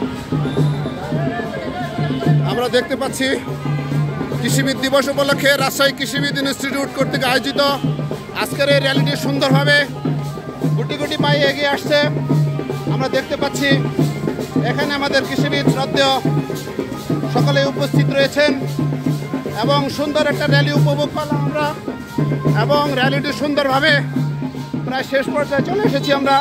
আমরা দেখতে পাচ্ছি কৃষিবিদ দিবস উপলক্ষে রাজশাহী কৃষিবিদ ইনস্টিটিউট কর্তৃক আয়োজিত আজকের এই র্যালিটি সুন্দরভাবে গুটি গুটি পায়ে এগিয়ে আসছে। আমরা দেখতে পাচ্ছি এখানে আমাদের কৃষিবিদ শ্রদ্ধেয় সকলে উপস্থিত রয়েছেন এবং সুন্দর একটা র্যালি উপভোগ করলাম আমরা এবং র্যালিটি সুন্দরভাবে প্রায় শেষ পর্যায়ে চলে এসেছি আমরা।